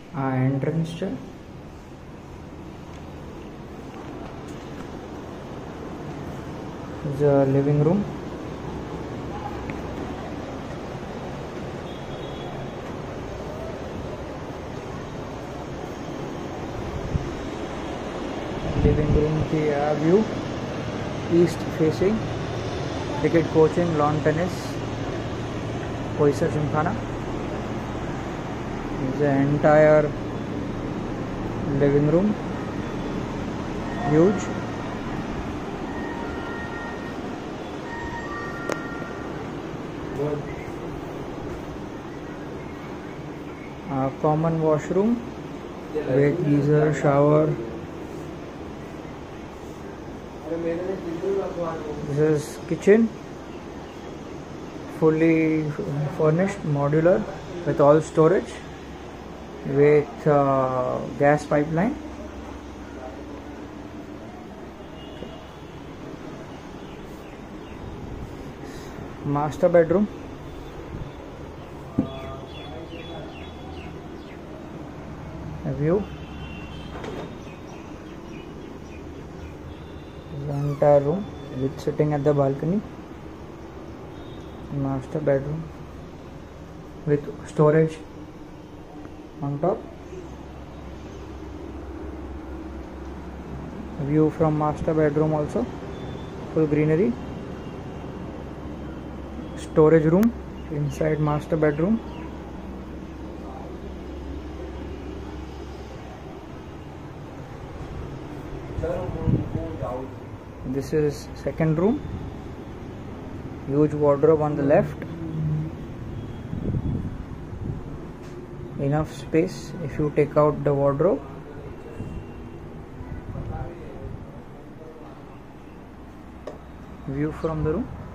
Entrance the living room. Living room की view, east facing, cricket coaching, lawn tennis, Oyster Gymkhana. The entire living room, huge. Common washroom with geyser, shower. This is kitchen, fully furnished, modular, with all storage, with gas pipeline. Master bedroom. A view. The entire room with sitting at the balcony. Master bedroom with storage on top. View from master bedroom also, full greenery. Storage room inside master bedroom. This is second room. Huge wardrobe on the left. Enough space if you take out the wardrobe. View from the room.